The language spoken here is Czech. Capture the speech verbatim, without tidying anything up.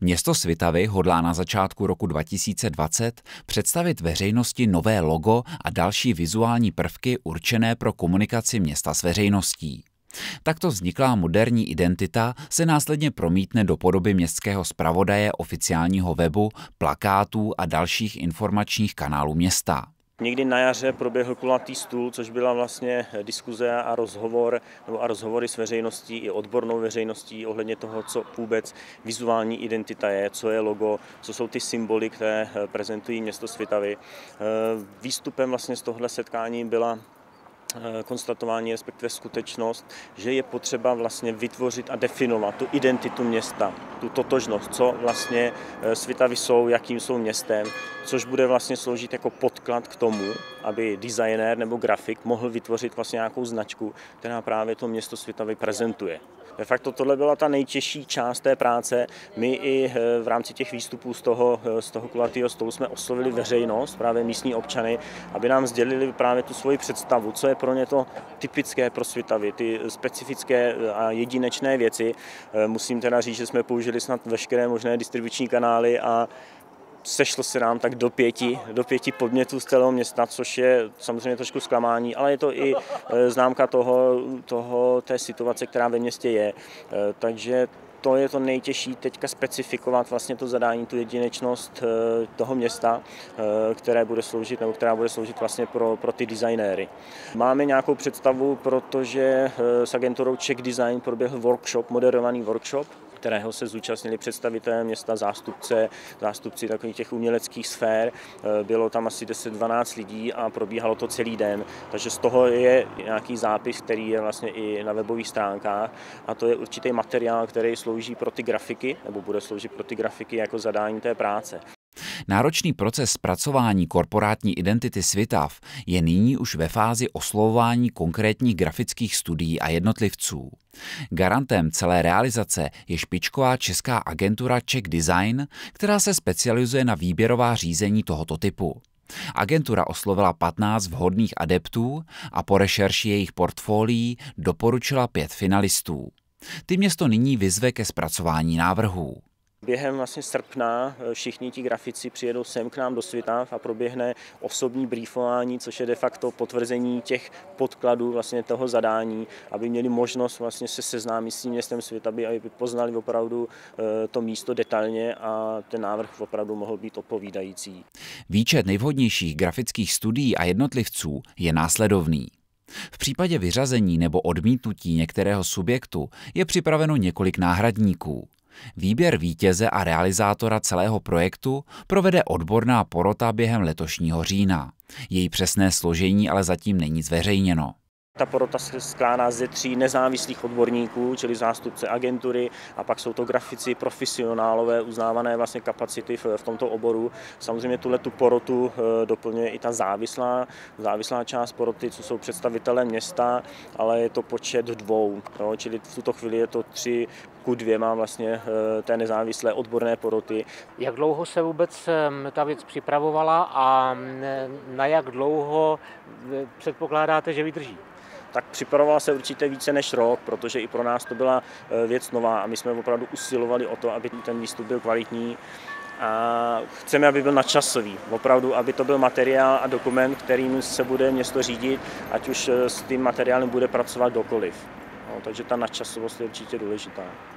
Město Svitavy hodlá na začátku roku dva tisíce dvacet představit veřejnosti nové logo a další vizuální prvky určené pro komunikaci města s veřejností. Takto vzniklá moderní identita se následně promítne do podoby městského zpravodaje, oficiálního webu, plakátů a dalších informačních kanálů města. Někdy na jaře proběhl kulatý stůl, což byla vlastně diskuze a rozhovor, nebo a rozhovory s veřejností i odbornou veřejností ohledně toho, co vůbec vizuální identita je, co je logo, co jsou ty symboly, které prezentují město Svitavy. Výstupem vlastně z tohohle setkání byla konstatování, respektive skutečnost, že je potřeba vlastně vytvořit a definovat tu identitu města, tu totožnost, co vlastně Svitavy jsou, jakým jsou městem, což bude vlastně sloužit jako podklad k tomu, aby designér nebo grafik mohl vytvořit vlastně nějakou značku, která právě to město Svitavy prezentuje. De facto tohle byla ta nejtěžší část té práce. My i v rámci těch výstupů z toho, z toho kulatého stolu jsme oslovili veřejnost, právě místní občany, aby nám sdělili právě tu svoji představu, co je pro ně to typické pro Svitavy, ty specifické a jedinečné věci. Musím teda říct, že jsme použili snad veškeré možné distribuční kanály a sešlo se nám tak do pěti, do pěti podmětů z celého města, což je samozřejmě trošku zklamání, ale je to i známka toho, toho, té situace, která ve městě je. Takže to je to nejtěžší teďka specifikovat vlastně to zadání, tu jedinečnost toho města, které bude sloužit, nebo která bude sloužit vlastně pro, pro ty designéry. Máme nějakou představu, protože s agenturou Czech Design proběhl workshop, moderovaný workshop, kterého se zúčastnili představitelé města, zástupce, zástupci takových těch uměleckých sfér. Bylo tam asi deset dvanáct lidí a probíhalo to celý den. Takže z toho je nějaký zápis, který je vlastně i na webových stránkách. A to je určitý materiál, který slouží pro ty grafiky, nebo bude sloužit pro ty grafiky jako zadání té práce. Náročný proces zpracování korporátní identity Svitav je nyní už ve fázi oslovování konkrétních grafických studií a jednotlivců. Garantem celé realizace je špičková česká agentura Czech Design, která se specializuje na výběrová řízení tohoto typu. Agentura oslovila patnáct vhodných adeptů a po rešerši jejich portfolií doporučila pět finalistů. Ty město nyní vyzve ke zpracování návrhů. Během vlastně srpna všichni ti grafici přijedou sem k nám do Svitav a proběhne osobní briefování, což je de facto potvrzení těch podkladů vlastně toho zadání, aby měli možnost vlastně se seznámit s tím městem Svitavy, aby poznali opravdu to místo detailně a ten návrh opravdu mohl být odpovídající. Výčet nejvhodnějších grafických studií a jednotlivců je následovný. V případě vyřazení nebo odmítnutí některého subjektu je připraveno několik náhradníků. Výběr vítěze a realizátora celého projektu provede odborná porota během letošního října. Její přesné složení ale zatím není zveřejněno. Ta porota se skládá ze tří nezávislých odborníků, čili zástupce agentury, a pak jsou to grafici, profesionálové, uznávané vlastně kapacity v, v tomto oboru. Samozřejmě tuhle tu porotu doplňuje i ta závislá, závislá část poroty, co jsou představitelé města, ale je to počet dvou, no, čili v tuto chvíli je to tři ku dvěma vlastně té nezávislé odborné poroty. Jak dlouho se vůbec ta věc připravovala a na jak dlouho předpokládáte, že vydrží? Tak připravovala se určitě více než rok, protože i pro nás to byla věc nová a my jsme opravdu usilovali o to, aby ten výstup byl kvalitní a chceme, aby byl nadčasový. Opravdu, aby to byl materiál a dokument, kterým se bude město řídit, ať už s tím materiálem bude pracovat kdokoliv. No, takže ta nadčasovost je určitě důležitá.